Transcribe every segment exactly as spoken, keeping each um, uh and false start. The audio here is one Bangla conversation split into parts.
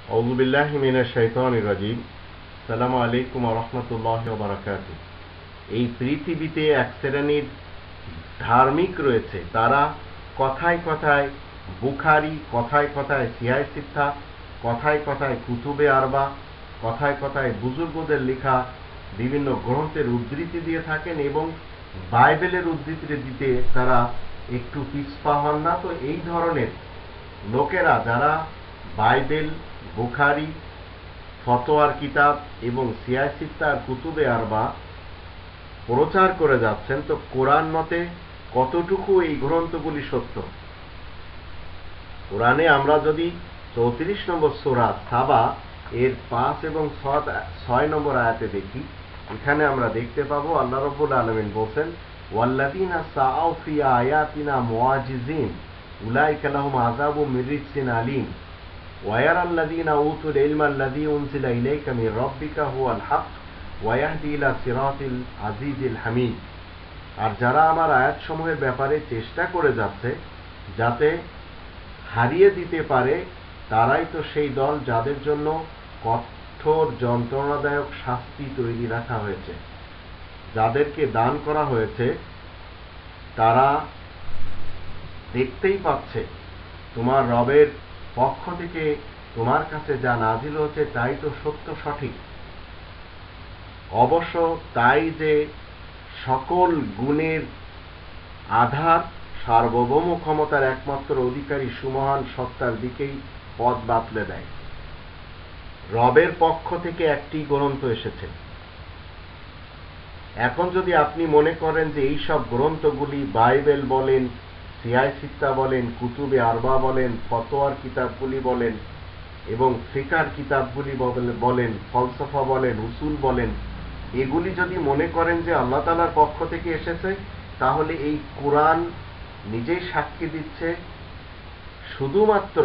আউযু বিল্লাহি মিনাশ শাইতানির রাজিম। আসসালামু আলাইকুম ওয়া রাহমাতুল্লাহি ওয়া বারাকাতুহু। এই পৃথিবীতে এক শ্রেণীর ধার্মিক রয়েছে, তারা কথায় কথায় বুখারী, কথায় কথায় সিহাহ সিত্তা, কথায় কথায় কুতুবে আরবা, কথায় কথায় বুজুর্গদের লেখা বিভিন্ন গ্রন্থের উদ্ধৃতি দিয়ে থাকেন এবং বাইবেলের উদ্ধৃতি দিতে তারা একটু পিছপা হন না। তো এই ধরনের লোকেরা যারা বাইবেল, বুখারী, ফতোয়ার কিতাব এবং সিহাহ সিত্তার কুতুবে আরবা প্রচার করে যাচ্ছেন, তো কোরআন মতে কতটুকু এই গ্রন্থগুলি সত্য? কোরআনে আমরা যদি চৌত্রিশ নম্বর সূরা সাবা এর পাঁচ এবং ছয় নম্বর আয়াতে দেখি, এখানে আমরা দেখতে পাবো আল্লাহ রাব্বুল আলামিন বলেন, ওয়াল্লাযীনা সাআউ ফি আয়াতিনা মুআজিজিন উলাইকা লাহুম আযাবুম মির রিজসিন আলীম ওয়া ইয়ারাল্লাযীনা উতুল ইলমা আল্লাযী উনজিলা ইলাইকা মির রাব্বিকা হুয়াল হক ওয়া ইয়াহদি ইলা সিরাতিল আজিজিল হামিদ। আর যারা আমার আয়াতসমূহের ব্যাপারে চেষ্টা করে যাচ্ছে যাতে হারিয়ে দিতে পারে, তারাই তো সেই দল যাদের জন্য কঠোর যন্ত্রণাদায়ক শাস্তি তৈরি রাখা হয়েছে। যাদেরকে দান করা হয়েছে তারা দেখতেই পাচ্ছে তোমার রবের পক্ষ থেকে তোমার কাছে যা নাজিল হচ্ছে তাই তো সত্য, সঠিক। অবশ্য তাই যে সকল গুণের আধার, সার্বভৌম ক্ষমতার একমাত্র অধিকারী সুমহান সত্তার দিকেই পথ বাতলে দেয়। রবের পক্ষ থেকে একটি গ্রন্থ এসেছে। এখন যদি আপনি মনে করেন যে এই সব গ্রন্থগুলি বাইবেল বলেন, সিহাহ সিত্তা বলেন, কুতুবে আরবা বলেন, ফতোয়ার কিতাবগুলি বলেন এবং ফিকহার কিতাবগুলি বলেন, ফলসফা বলেন, উসুল বলেন, এগুলি যদি মনে করেন যে আল্লাহ তাআলার পক্ষ থেকে এসেছে, তাহলে এই কোরআন নিজেই সাক্ষী দিচ্ছে শুধুমাত্র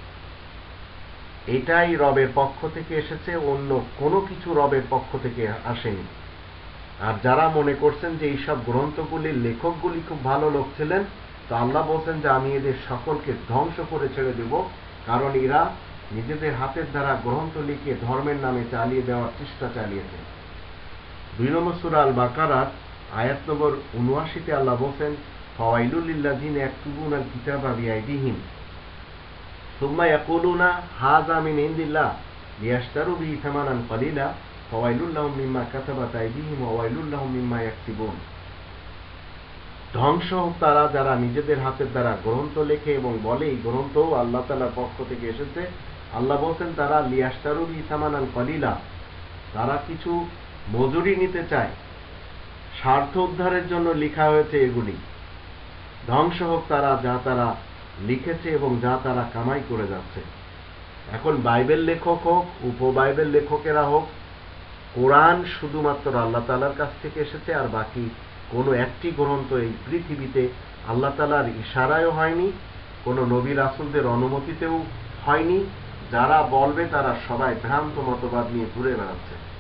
এটাই রবের পক্ষ থেকে এসেছে, অন্য কোনো কিছু রবের পক্ষ থেকে আসেনি। আর যারা মনে করছেন যে এইসব গ্রন্থগুলির লেখকগুলি খুব ভালো লোক ছিলেন, তো আল্লাহ বলছেন যে আমি এদের সকলকে ধ্বংস করে ছেড়ে দেব, কারণ এরা নিজেদের হাতের দ্বারা গ্রন্থ লিখে ধর্মের নামে চালিয়ে দেওয়ার চেষ্টা চালিয়েছে। দুই নম্বর সূরা আল বাকারার আয়াত নম্বর উনআশিতে আল্লাহ বলছেন, ফাওয়াইলুল লিল্লাযিনা ইয়াকতুবুনাল কিতাবা বিআইদিহিম সুম্মা ইয়াকুলুনা হাযা মিন ইনদিল্লাহ লিয়াশতারু বিহি থামানান কালিলা ফাওয়াইলুল লাহুম মিম্মা কাতাবাত আইদিহিম ওয়া ওয়াইলুল লাহুম মিম্মা ইয়াকসিবুন। ধ্বংস হোক তারা যারা নিজেদের হাতের দ্বারা গ্রন্থ লেখে এবং বলে এই গ্রন্থ আল্লাহ তাআলার পক্ষ থেকে এসেছে। আল্লাহ বলছেন তারা লিয়াশতারু বিহি থামানান কালিলা, তারা কিছু মজুরি নিতে চায়, স্বার্থ উদ্ধারের জন্য লেখা হয়েছে এগুলি। ধ্বংস হোক তারা যা তারা লিখেছে এবং যা তারা কামাই করে যাচ্ছে। এখন বাইবেল লেখক হোক, উপবাইবেল লেখকেরা হোক, কোরআন শুধুমাত্র আল্লাহ তাআলার কাছ থেকে এসেছে, আর বাকি কোনো একটি গ্রন্থ এই পৃথিবীতে আল্লাহ তাআলার ইশারায়ও হয়নি, কোনো নবী রাসূলদের অনুমতিতেও হয়নি। যারা বলবে তারা সবাই ভ্রান্ত মতবাদ নিয়ে ঘুরে বেড়াচ্ছে।